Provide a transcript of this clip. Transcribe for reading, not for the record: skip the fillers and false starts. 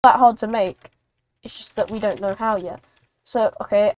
that hard to make. It's just that we don't know how yet. So, okay,